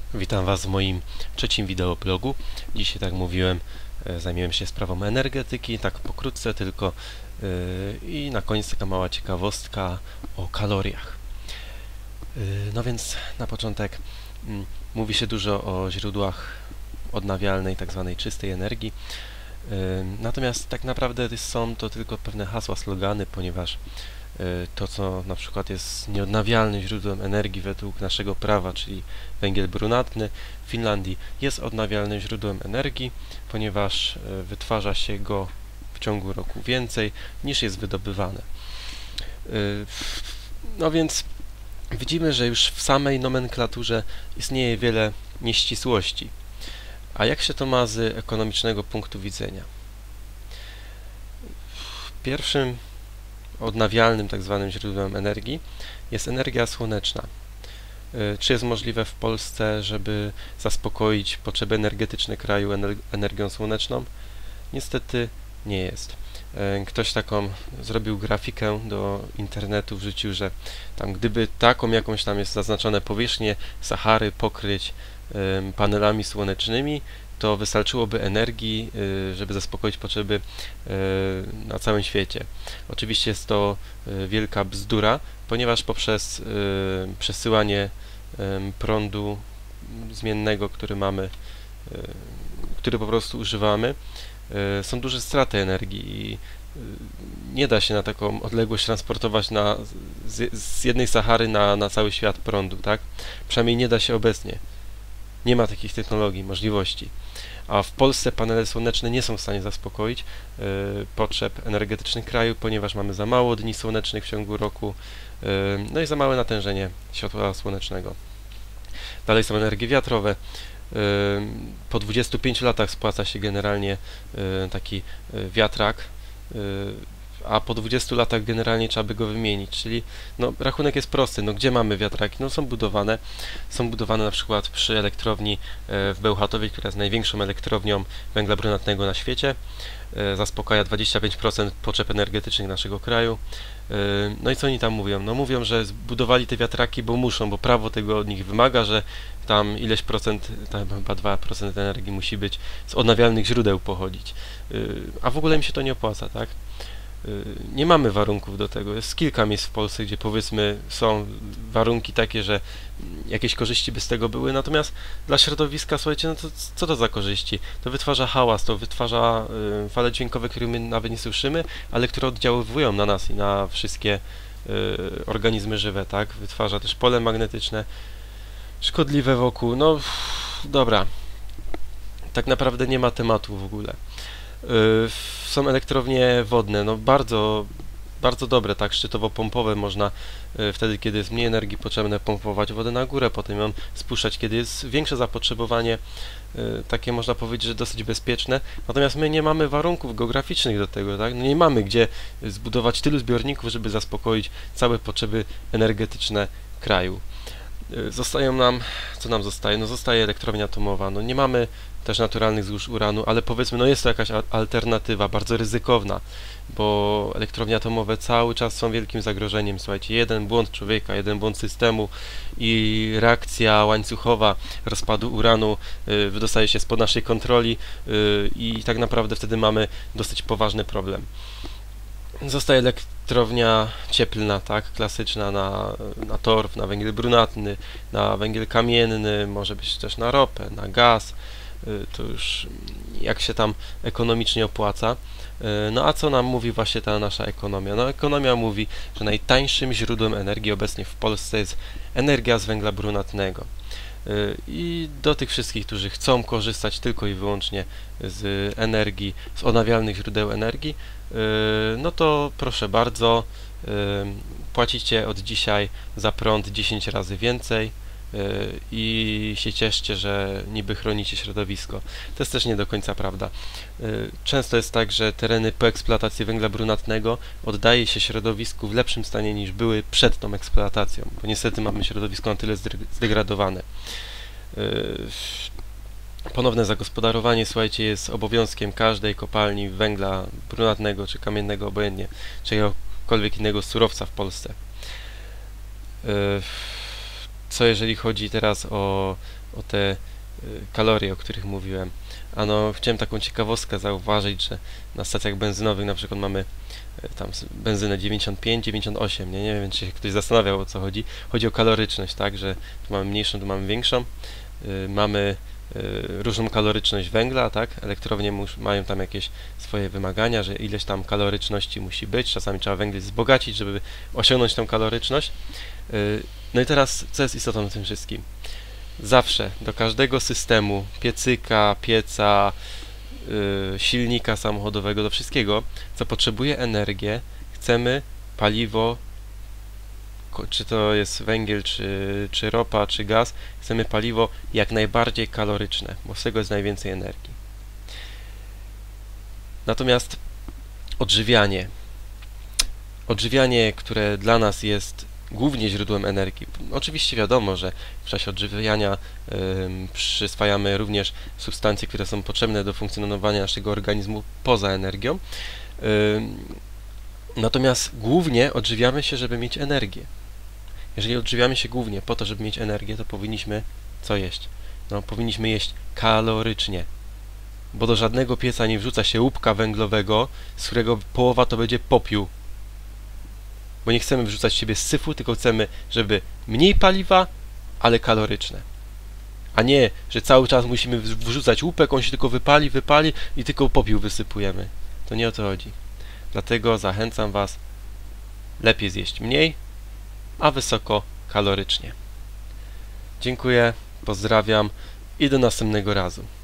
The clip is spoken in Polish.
Witam Was w moim trzecim wideoblogu. Dzisiaj, tak mówiłem, zajmiemy się sprawą energetyki, tak pokrótce tylko, i na koniec taka mała ciekawostka o kaloriach. No więc na początek mówi się dużo o źródłach odnawialnej, tak zwanej czystej energii. Natomiast tak naprawdę są to tylko pewne hasła, slogany, ponieważ to, co na przykład jest nieodnawialnym źródłem energii według naszego prawa, czyli węgiel brunatny w Finlandii, jest odnawialnym źródłem energii, ponieważ wytwarza się go w ciągu roku więcej niż jest wydobywane. No więc widzimy, że już w samej nomenklaturze istnieje wiele nieścisłości. A jak się to ma z ekonomicznego punktu widzenia? Pierwszym odnawialnym tak zwanym źródłem energii jest energia słoneczna. Czy jest możliwe w Polsce, żeby zaspokoić potrzeby energetyczne kraju energią słoneczną? Niestety nie jest. Ktoś taką zrobił grafikę do internetu, wrzucił, że tam gdyby taką jakąś tam jest zaznaczone powierzchnię Sahary pokryć panelami słonecznymi, to wystarczyłoby energii, żeby zaspokoić potrzeby na całym świecie. Oczywiście jest to wielka bzdura, ponieważ poprzez przesyłanie prądu zmiennego, który mamy, który po prostu używamy, są duże straty energii i nie da się na taką odległość transportować z jednej Sahary na cały świat prądu, tak? Przynajmniej nie da się obecnie. Nie ma takich technologii, możliwości. A w Polsce panele słoneczne nie są w stanie zaspokoić potrzeb energetycznych kraju, ponieważ mamy za mało dni słonecznych w ciągu roku, no i za małe natężenie światła słonecznego. Dalej są energie wiatrowe. Po 25 latach spłaca się generalnie taki wiatrak, a po 20 latach generalnie trzeba by go wymienić, czyli no, rachunek jest prosty. No, gdzie mamy wiatraki? No, są budowane na przykład przy elektrowni w Bełchatowie, która jest największą elektrownią węgla brunatnego na świecie. Zaspokaja 25% potrzeb energetycznych naszego kraju. No i co oni tam mówią? No mówią, że zbudowali te wiatraki, bo muszą, bo prawo tego od nich wymaga, że tam ileś procent, tam chyba 2% energii musi być z odnawialnych źródeł pochodzić. A w ogóle im się to nie opłaca, tak? Nie mamy warunków do tego. Jest kilka miejsc w Polsce, gdzie powiedzmy są warunki takie, że jakieś korzyści by z tego były, natomiast dla środowiska, słuchajcie, no to co to za korzyści? To wytwarza hałas, to wytwarza fale dźwiękowe, które my nawet nie słyszymy, ale które oddziaływują na nas i na wszystkie organizmy żywe, tak? Wytwarza też pole magnetyczne szkodliwe wokół. No, dobra. Tak naprawdę nie ma tematu w ogóle. Są elektrownie wodne, no bardzo dobre, tak, szczytowo-pompowe, można wtedy, kiedy jest mniej energii potrzebne, pompować wodę na górę, potem ją spuszczać, kiedy jest większe zapotrzebowanie, takie można powiedzieć, że dosyć bezpieczne, natomiast my nie mamy warunków geograficznych do tego, tak, no nie mamy gdzie zbudować tylu zbiorników, żeby zaspokoić całe potrzeby energetyczne kraju. Zostają nam, co nam zostaje? No zostaje elektrownia atomowa, no nie mamy też naturalnych złóż uranu, ale powiedzmy, no jest to jakaś alternatywa, bardzo ryzykowna, bo elektrownie atomowe cały czas są wielkim zagrożeniem, słuchajcie, jeden błąd człowieka, jeden błąd systemu i reakcja łańcuchowa rozpadu uranu wydostaje się spod naszej kontroli i tak naprawdę wtedy mamy dosyć poważny problem. Zostaje elektrownia cieplna, tak, klasyczna na torf, na węgiel brunatny, na węgiel kamienny, może być też na ropę, na gaz, to już jak się tam ekonomicznie opłaca. No a co nam mówi właśnie ta nasza ekonomia? No ekonomia mówi, że najtańszym źródłem energii obecnie w Polsce jest energia z węgla brunatnego. I do tych wszystkich, którzy chcą korzystać tylko i wyłącznie z energii, z odnawialnych źródeł energii, no to proszę bardzo, płacicie od dzisiaj za prąd 10 razy więcej i się cieszcie, że niby chronicie środowisko. To jest też nie do końca prawda. Często jest tak, że tereny po eksploatacji węgla brunatnego oddaje się środowisku w lepszym stanie niż były przed tą eksploatacją, bo niestety mamy środowisko na tyle zdegradowane. Ponowne zagospodarowanie, słuchajcie, jest obowiązkiem każdej kopalni węgla brunatnego czy kamiennego, obojętnie, czy jakiegokolwiek innego surowca w Polsce. Co jeżeli chodzi teraz o te kalorie, o których mówiłem? Ano, chciałem taką ciekawostkę zauważyć, że na stacjach benzynowych na przykład mamy tam benzynę 95, 98, nie wiem, czy się ktoś zastanawiał, o co chodzi. Chodzi o kaloryczność, tak, że tu mamy mniejszą, tu mamy większą. Mamy różną kaloryczność węgla, tak, elektrownie mają tam jakieś swoje wymagania, że ileś tam kaloryczności musi być, czasami trzeba węgiel wzbogacić, żeby osiągnąć tą kaloryczność. No i teraz, co jest istotą w tym wszystkim? Zawsze do każdego systemu, piecyka, pieca, silnika samochodowego, do wszystkiego, co potrzebuje energię, chcemy paliwo, czy to jest węgiel, czy ropa, czy gaz, chcemy paliwo jak najbardziej kaloryczne, bo z tego jest najwięcej energii. Natomiast odżywianie, które dla nas jest głównie źródłem energii. Oczywiście wiadomo, że w czasie odżywiania przyswajamy również substancje, które są potrzebne do funkcjonowania naszego organizmu poza energią. Natomiast głównie odżywiamy się, żeby mieć energię. Jeżeli odżywiamy się głównie po to, żeby mieć energię, to powinniśmy co jeść? No, powinniśmy jeść kalorycznie, bo do żadnego pieca nie wrzuca się łupka węglowego, z którego połowa to będzie popiół. Bo nie chcemy wrzucać w siebie syfu, tylko chcemy, żeby mniej paliwa, ale kaloryczne. A nie, że cały czas musimy wrzucać łupek, on się tylko wypali i tylko popiół wysypujemy. To nie o to chodzi. Dlatego zachęcam Was, lepiej zjeść mniej, a wysoko kalorycznie. Dziękuję, pozdrawiam i do następnego razu.